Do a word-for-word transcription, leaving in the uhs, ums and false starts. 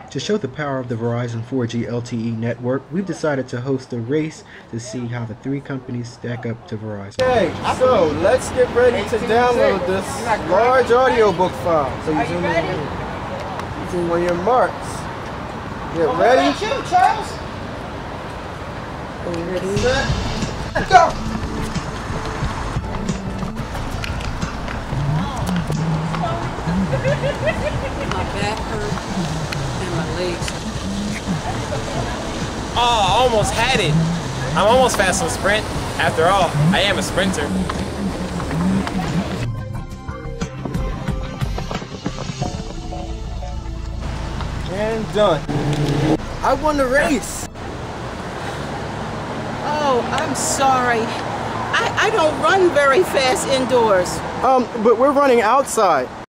To show the power of the Verizon four G L T E network, we've decided to host a race to see how the three companies stack up to Verizon. Okay, so let's get ready to download this large audiobook file. So you zoom in using one of your marks. Get ready. Charles. Ready. Let's go. My back hurt and my legs. Oh, I almost had it. I'm almost fast on sprint. After all, I am a sprinter. And done. I won the race. Oh, I'm sorry. I, I don't run very fast indoors. Um, but we're running outside.